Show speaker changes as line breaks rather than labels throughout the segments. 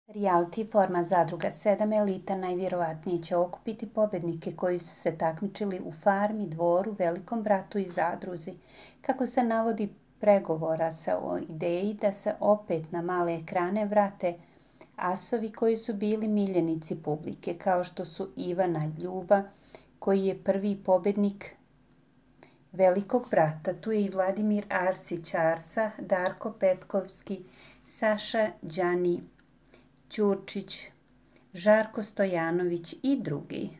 Reality forma Zadruga 7 Elita najvjerovatnije će okupiti pobjednike koji su se takmičili u Farmi, Dvoru, Velikom bratu i Zadruzi. Kako se navodi, pregovora se o ideji da se opet na male ekrane vrate asovi koji su bili miljenici publike, kao što su Ivana Ljuba, koji je prvi pobjednik Velikog brata. Tu je i Vladimir Arsić Arsa, Darko Petkovski, Saša Đani Ćurčić, Žarko Stojanović i drugi.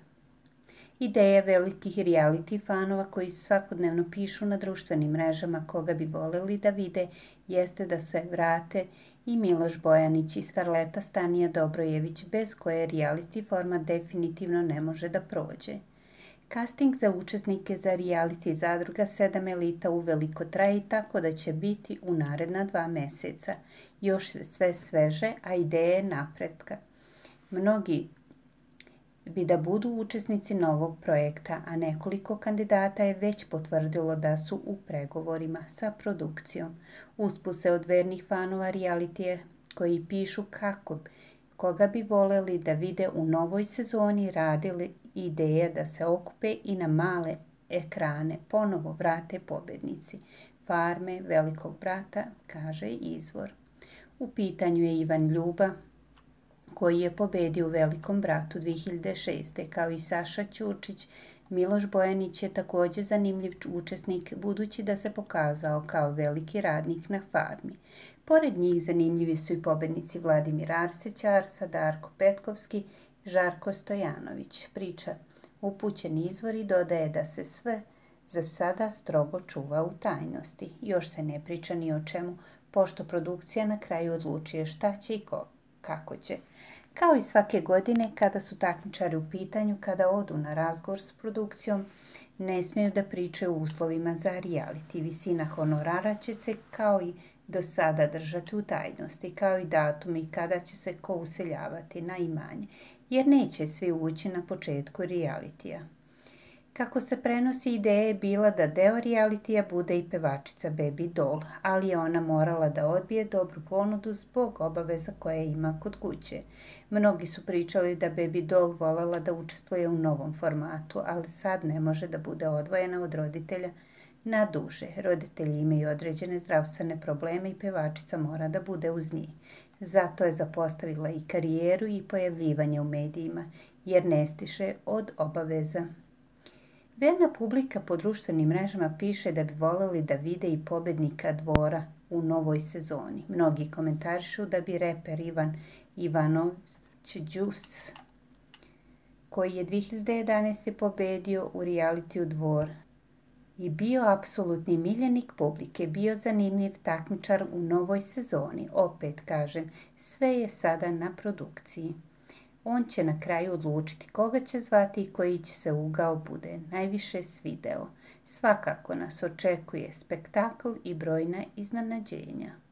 Ideja velikih reality fanova koji svakodnevno pišu na društvenim mrežama koga bi voleli da vide jeste da se vrate i Miloš Bojanić i starleta Stanija Dobrojević, bez koje reality forma definitivno ne može da prođe. Casting za učesnike za reality Zadruga 7 Elita uveliko traje tako da će biti u naredna 2 meseca. Još sve sveže, a ideje napretka. Mnogi bi da budu učesnici novog projekta, a nekoliko kandidata je već potvrdilo da su u pregovorima sa produkcijom. Usput se od vernih fanova realitije koji pišu koga bi voleli da vide u novoj sezoni radili ideje da se okupe i na male ekrane ponovo vrate pobjednici Farme, Velikog brata, kaže izvor. U pitanju je Ivan Ljuba, koji je pobedio u Velikom bratu 2006. Kao i Saša Ćurčić. Miloš Bojanić je također zanimljiv učesnik, budući da se pokazao kao veliki radnik na Farmi. Pored njih zanimljivi su i pobjednici Vladimir Arsić Arsa, Darko Petkovski, Žarko Stojanović. Priča upućeni izvori dodaje da se sve za sada strogo čuva u tajnosti. Još se ne priča ni o čemu, pošto produkcija na kraju odlučuje šta će i kako će. Kao i svake godine, kada su takmičari u pitanju, kada odu na razgovor s produkcijom, ne smiju da pričaju o uslovima za reality. Visina honorara će se kao i do sada držati u tajnosti, kao i datumi kada će se ko useljavati na imanje, jer neće svi ući na početku realitija. Kako se prenosi, ideja je bila da deo realitija bude i pevačica Baby Doll, ali je ona morala da odbije dobru ponudu zbog obaveza koje ima kod kuće. Mnogi su pričali da Baby Doll volela da učestvuje u novom formatu, ali sad ne može da bude odvojena od roditelja na duže. Roditelji imaju određene zdravstvene probleme i pevačica mora da bude uz njih. Zato je zapostavila i karijeru i pojavljivanje u medijima, jer ne stiže od obaveza. Verna publika po društvenim mrežama piše da bi voleli da vide i pobjednika Dvora u novoj sezoni. Mnogi komentarišu da bi reper Ivan Ivanović Džus, koji je 2011. pobedio u realitiju Dvor i bio apsolutni miljenik publike, bio zanimljiv takmičar u novoj sezoni. Opet kažem, sve je sada na produkciji. On će na kraju odlučiti koga će zvati i koji će se ugao bude najviše svideo. Svakako nas očekuje spektakl i brojna iznenađenja.